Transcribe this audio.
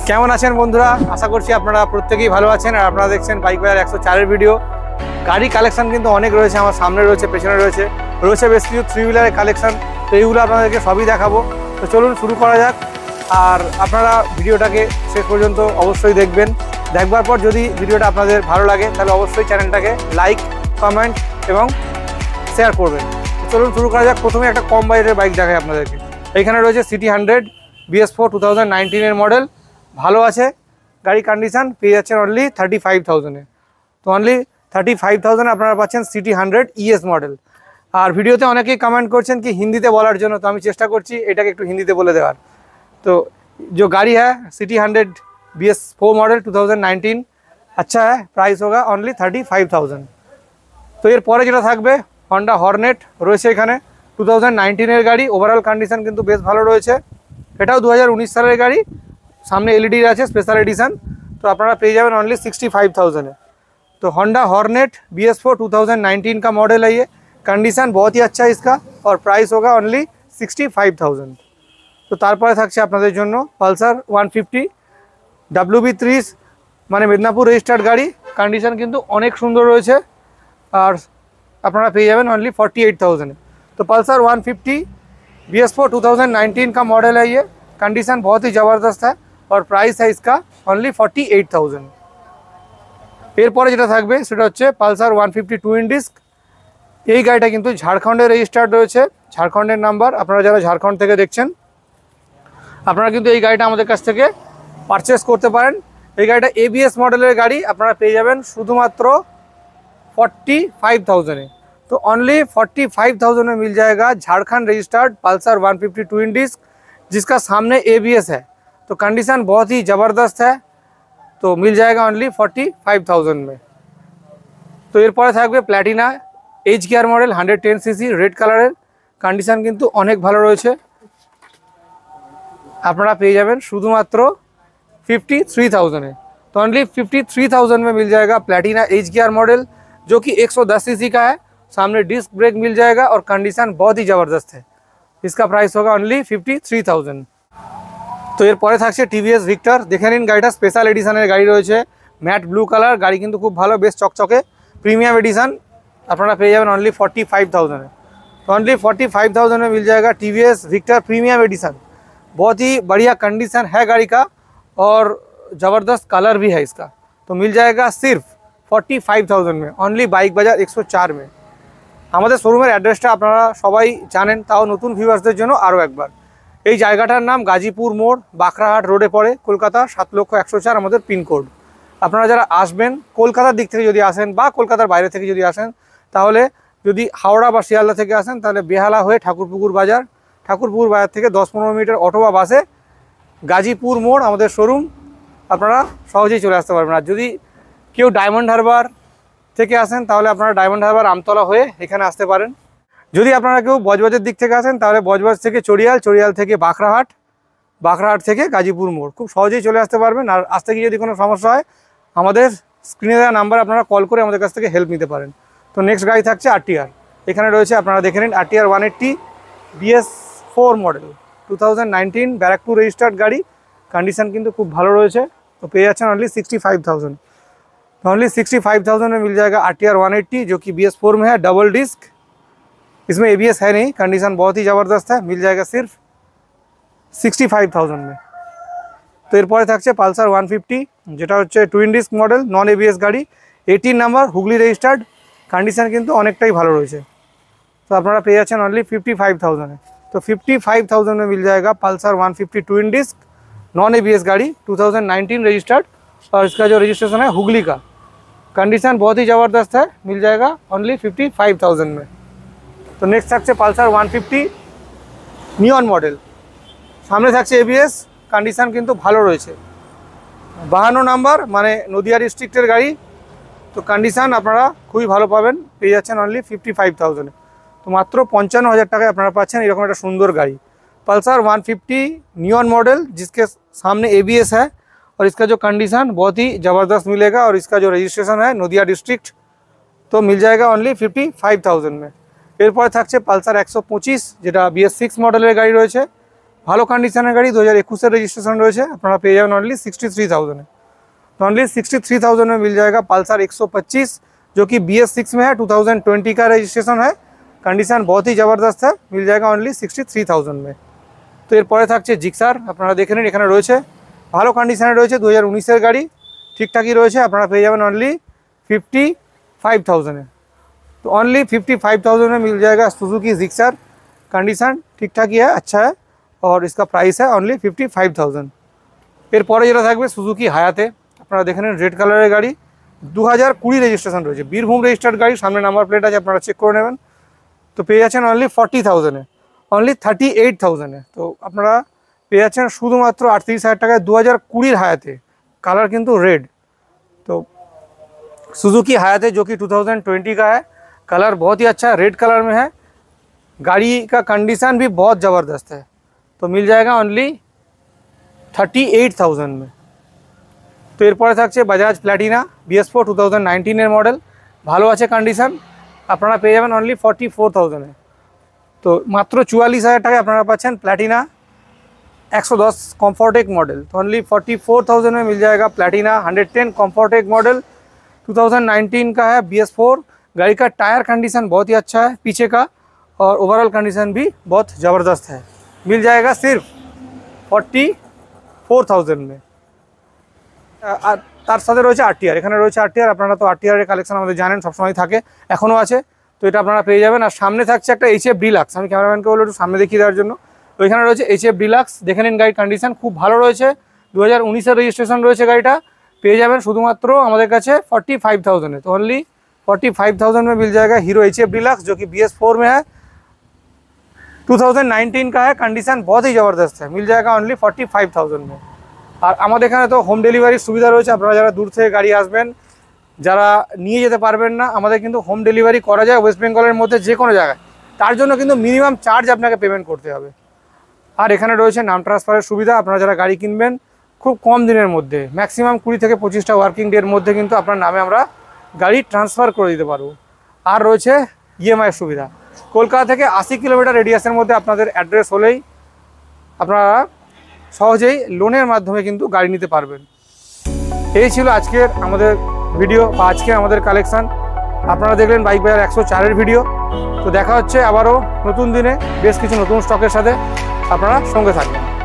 কেমন আছেন বন্ধুরা? আশা করছি আপনারা প্রত্যেকেই ভালো আছেন আর আপনারা দেখছেন বাইক বাজার 104 ভিডিও। গাড়ি কালেকশন কিন্তু অনেক রয়েছে, আমার সামনে রয়েছে, পেছনে রয়েছে বেশ কিছু থ্রি হুইলারের কালেকশন। তো এইগুলো আপনাদেরকে সবই দেখাবো। তো চলুন শুরু করা যাক। আর আপনারা ভিডিওটাকে শেষ পর্যন্ত অবশ্যই দেখবেন। দেখবার পর যদি ভিডিওটা আপনাদের ভালো লাগে তাহলে অবশ্যই চ্যানেলটাকে লাইক, কমেন্ট এবং শেয়ার করবেন। চলুন শুরু করা যাক। প্রথমে একটা কম বাজেটের বাইক দেখাই আপনাদেরকে। এইখানে রয়েছে সিটি 100 BS4 2019 মডেল। ভালো আছে, গাড়ি কন্ডিশন পেয়ে যাচ্ছেন অনলি 35,000-এ। তো অনলি 35,000 আপনারা পাচ্ছেন সিটি 100 ES মডেল। আর ভিডিওতে অনেকেই কমেন্ট করছেন কি হিন্দিতে বলার জন্য, তো আমি চেষ্টা করছি এটাকে একটু হিন্দিতে বলে দেওয়ার। तो जो गाड़ी है सिटी 100 BS4 मॉडल 2019 अच्छा है, प्राइस होगा ओनली 35,000। तो एर परे जेटा थाकबे हंडा हर्नेट रयेछे एखाने 2019 एर गाड़ी। ओभारअल कंडिशन किन्तु बेश भालो रयेछे। एटाओ 2019 सालेर गाड़ी, सामने एलईडी आछे स्पेशल एडिशन। तो आपनारा पेये जाबेन ओनली 65,000-ए। तो हंडा हर्नेट BS4 2019 का मॉडल है ये। कंडीशन बहुत ही अच्छा है इसका और प्राइस होगा ओनली 65,000। तो तारपरे थाकছে আপনাদের জন্য পালসার 150 WB30 মানে মেদিনীপুর রেজিস্টার্ড গাড়ি। कंडीशन কিন্তু অনেক সুন্দর রয়েছে আর আপনারা পেয়ে যাবেন ओनली 48,000। तो पल्सर 150 BS4 2019 का मॉडल है ये। कंडीशन बहुत ही ज़बरदस्त है और प्राइस है इसका ओनली 48,000। এরপরে যেটা থাকবে সেটা হচ্ছে পালসার 150 টুইন ডিস্ক। এই গাড়িটা কিন্তু ঝাড়খণ্ডে রেজিস্টার্ড রয়েছে, ঝাড়খণ্ডের নাম্বার। আপনারা যারা ঝাড়খণ্ড থেকে দেখছেন আপনারা কিন্তু এই গাড়িটা আমাদের কাছ থেকে পারচেস করতে পারেন। এই গাড়িটা ABS মডেলের গাড়ি, আপনারা পেয়ে যাবেন শুধুমাত্র 45,000-এ। तो ओनली 45,000 में मिल जाएगा Jharkhand registered Pulsar 150 twin disc जिसका सामने ABS है। तो कंडीशन बहुत ही ज़बरदस्त है। तो मिल जाएगा ओनली 45,000 में। तो एरपर থাকবে Platina H gear model 110cc red colour. Condition किन्तु अनेक भालो रयेछे। আপনারা পেয়ে যাবেন শুধুমাত্র 53,000-এ। तो ओनली 53,000 में मिल जाएगा प्लैटिना एच गियर मॉडल जो कि 110cc का है। सामने डिस्क ब्रेक मिल जाएगा और कंडीशन बहुत ही ज़बरदस्त है। इसका प्राइस होगा ओनली 53,000। तो एरपर থাকছে TVS ভিক্টর। দেখে নিন গাড়িটা স্পেশাল এডিশনের গাড়ি রয়েছে, ম্যাট ব্লু কালার। গাড়ি কিন্তু খুব ভালো, বেশ চকচকে, প্রিমিয়াম এডিশন। আপনারা পেয়ে যাবেন ओनली 45,000-এ। तो ओनली 45,000 में मिल जाएगा TVS ভিক্টর प्रीमियम एडिशन। बहुत ही बढ़िया कंडीशन है गाड़ी का और ज़बरदस्त कलर भी है इसका। तो मिल जाएगा सिर्फ 45,000 में ओनली बाइक बाजार 104 में। हमारे शोरूमेर एड्रेसटा आपनारा सबाई जानें, ताओ नतून ভিউয়ার্সদের জন্য আরও একবার। এই জায়গাটার নাম গাজীপুর মোড়, বাঁকড়াহাট রোডে পড়ে, কলকাতা 7,01,004 আমাদের পিনকোড। আপনারা যারা আসবেন কলকাতার দিক থেকে যদি আসেন বা কলকাতার বাইরে থেকে যদি আসেন, তাহলে যদি হাওড়া বা শিয়ালদা থেকে আসেন তাহলে বেহালা হয়ে ঠাকুরপুকুর বাজার থেকে 10-15 মিনিটের অটো বা বাসে গাজীপুর মোড় আমাদের শোরুম, আপনারা সহজেই চলে আসতে পারবেন। আর যদি কেউ ডায়মন্ড হারবার থেকে আসেন তাহলে আপনারা ডায়মন্ড হারবার আমতলা হয়ে এখানে আসতে পারেন। যদি আপনারা কেউ বজবজের দিক থেকে আসেন তাহলে বজবজ থেকে চড়িয়াল থেকে বাঁকড়াহাট থেকে গাজীপুর মোড়, খুব সহজেই চলে আসতে পারবেন। আর আসতে গিয়ে যদি কোনো সমস্যা হয় আমাদের স্ক্রিনে দেওয়া নাম্বার আপনারা কল করে আমাদের কাছ থেকে হেল্প নিতে পারেন। তো নেক্সট গাড়ি থাকছে RTR। এখানে রয়েছে, আপনারা দেখে নিন, RTR 180 BS4 model 2019 Barrackpore registered গাড়ি। कंडीशन किन्तु खूब भालो रयेछे। तो पेये जाच्छेन ओनली 65,000। तो ओनली 65,000 में मिल जाएगा RTR 180 जो कि BS4 में है, डबल डिस्क। इसमें ABS है नहीं। कंडीशन बहुत ही ज़बरदस्त है। मिल जाएगा सिर्फ 65,000 में। तो एरपरे থাকছে পালসার 150 যেটা হচ্ছে twin disc model, non ABS গাড়ি, 18 নাম্বার, হুগলি রেজিস্টার্ড। कंडीशन किन्तु অনেকটাই ভালো রয়েছে। तो আপনারা পেয়ে যাচ্ছেন ओनली 55,000-এ। तो 55,000 में मिल जाएगा Pulsar 150 twin disc non ABS गाड़ी 2019 रजिस्टर्ड और इसका जो रजिस्ट्रेशन है हुगली का। कंडीशन बहुत ही ज़बरदस्त है। मिल जाएगा ओनली 55,000 में। तो नेक्स्ट থাকছে पल्सर 150 नियन मॉडल। सामने থাকছে ABS। कंडीशन किन्तु भालो रयेछे। 52 नाम्बार माने नदिया डिस्ट्रिक्टर गाड़ी। तो कंडीशन আপনারা খুবই ভালো পাবেন। পেয়ে যাচ্ছেন ओनली 55,000। तो मात्र 55,000 টাকায় আপনারা পাচ্ছেন এরকম একটা সুন্দর গাড়ি पल्सर 150 नियॉन मॉडल जिसके सामने ABS है और इसका जो कंडीशन बहुत ही ज़बरदस्त मिलेगा और इसका जो रजिस्ट्रेशन है नदिया डिस्ट्रिक्ट। तो मिल जाएगा ओनली 55,000 में। एरपर থাকছে पल्सर 125 যেটা BS6 मॉडल गाड़ी रयेछे। ভালো কন্ডিশনের গাড়ি 2021 रजिस्ट्रेशन রয়েছে, আপনারা পেয়ে যাবেন অনলি 63,000 में। तो ऑनली 63,000 में मिल जाएगा पल्सर 125 जो कि BS6 में है, 2020 का रजिस्ट्रेशन है, कंडीशन बहुत ही ज़बरदस्त है, मिल जाएगा ऑनली 63,000 में। तो एरपरे থাকছে জিক্সার, আপনারা দেখে নিন এখানে রয়েছে ভালো কন্ডিশনে রয়েছে, 2019 গাড়ি, ঠিকঠাকই রয়েছে, আপনারা পেয়ে যাবেন অনলি 55,000 में। तो ऑनली 55,000 में मिल जाएगा सुजुकी जिक्सर, कंडीशन ठीक ठाक ही है, अच्छा है, और इसका प्राइस है ऑनली 55,000। এরপরে যেটা থাকবে সুজুকি হায়াতে, আপনারা দেখে নিন রেড কালারের গাড়ি, 2020 রেজিস্ট্রেশন রয়েছে, বীরভূম রেজিস্টার্ড গাড়ি, সামনে নাম্বার প্লেট আছে, আপনারা চেক করে নেবেন। তো পেয়ে যাচ্ছেন অনলি 40,000 এ, অনলি 38,000 এ। তো আপনারা পেয়ে যাচ্ছেন শুধুমাত্র 38,000 টাকায় 2020 হায়াতে, कलर किंतु रेड। तो सुजुकी हायाते जो कि 2020 का है, कलर बहुत ही अच्छा रेड कलर में है, गाड़ी का कंडीशन भी बहुत ज़बरदस्त है। तो मिल जाएगा ओनली 38,000 में। तो एरपरे থাকছে বাজাজ প্ল্যাটিনা BS4 2019 এর মডেল, ভালো আছে কন্ডিশন, আপনারা পেয়ে যাবেন অনলি 44,000 এ। তো মাত্র 44,000 টাকায় আপনারা পাচ্ছেন প্ল্যাটিনা 110 कम्फर्टेक मॉडल। तो ओनली 44,000 में मिल जाएगा प्लैटिना 110 कम्फर्टेक मॉडल, 2019 का है, BS4। गाड़ी का टायर कंडीशन बहुत ही अच्छा है पीछे का, और ओवरऑल कंडीशन भी बहुत ज़बरदस्त है। मिल जाएगा सिर्फ 44,000 में। তার সাথে রয়েছে RTR, এখানে রয়েছে RTR, আপনারা তো RTR এর কালেকশন আমাদের জানেন সবসময় থাকে, এখনও আছে, তো এটা আপনারা পেয়ে যাবেন। আর সামনে থাকছে একটা HF ডিলাক্স, আমি ক্যামেরাম্যানকে বলবো একটু সামনে দেখিয়ে দেওয়ার জন্য। তো এখানে রয়েছে HF ডিলাক্স, দেখে নিন গাড়ির কন্ডিশন খুব ভালো রয়েছে, 2019 রেজিস্ট্রেশন রয়েছে, গাড়িটা পেয়ে যাবেন শুধুমাত্র আমাদের কাছে 45,000 है। तो ओनली 45,000 में मिल जाएगा हीरो HF डिलक्स जो कि BS4 में है, 2019 का है, कंडीशन बहुत ही ज़बरदस्त है, मिल जाएगा ओनली 45,000 में। আর আমাদের এখানে তো হোম ডেলিভারির সুবিধা রয়েছে, আপনারা যারা দূর থেকে গাড়ি আসবেন, যারা নিয়ে যেতে পারবেন না, আমাদের কিন্তু হোম ডেলিভারি করা যায় ওয়েস্ট বেঙ্গলের মধ্যে যে কোনো জায়গায়, তার জন্য কিন্তু মিনিমাম চার্জ আপনাকে পেমেন্ট করতে হবে। আর এখানে রয়েছে নাম ট্রান্সফারের সুবিধা, আপনারা যারা গাড়ি কিনবেন খুব কম দিনের মধ্যে, ম্যাক্সিমাম 20 থেকে 25টা ওয়ার্কিং ডের মধ্যে কিন্তু আপনার নামে আমরা গাড়ি ট্রান্সফার করে দিতে পারবো। আর রয়েছে EMI সুবিধা, কলকাতা থেকে 80 কিলোমিটার রেডিয়াসের মধ্যে আপনাদের অ্যাড্রেস হলেই আপনারা সহজেই লোনের মাধ্যমে কিন্তু গাড়ি নিতে পারবেন। এই ছিল আজকের আমাদের ভিডিও বা আজকের আমাদের কালেকশান। আপনারা দেখলেন বাইক বাজার 104 ভিডিও। তো দেখা হচ্ছে আবারও নতুন দিনে বেশ কিছু নতুন স্টকের সাথে, আপনারা সঙ্গে থাকবেন।